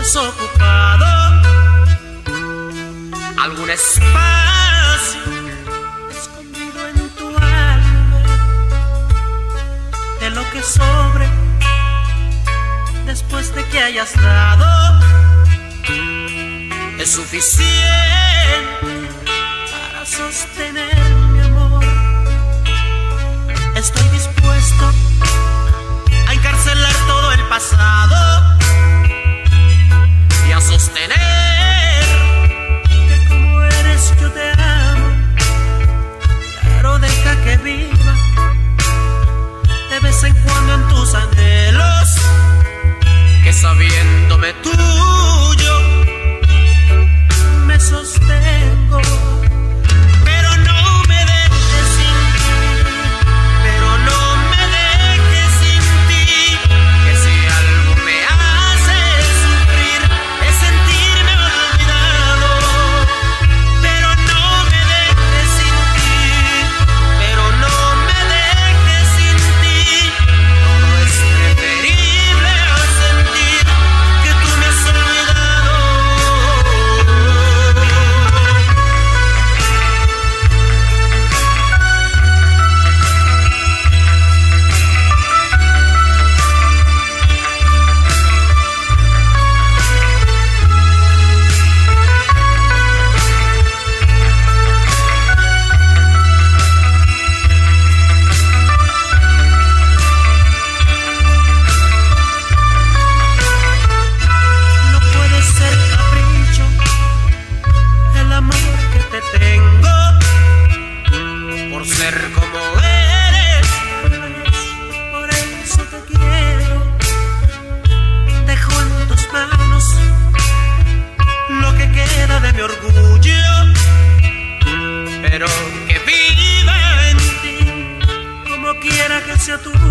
desocupado algún espacio escondido en tu alma. De lo que sobre después de que hayas dado es suficiente para sostener mi amor. Estoy dispuesto a encarcelar todo el pasado y a sostener que como eres yo te amo. Claro, deja que viva de vez en cuando en tus anhelos, que sabiéndome tuyo me sostengo. Pero no me dejes sin ti, pero no me dejes sin ti, que si algo me hace sufrir es sentirme olvidado. Pero no me dejes sin ti, pero no me dejes sin ti. Todo es preferible a sentir que tú me has olvidado. No puede ser capricho el amor que te tengo por ser como eres. Por eso te quiero. Dejo en tus manos lo que queda de mi orgullo, pero que viva en ti como quiera que sea tu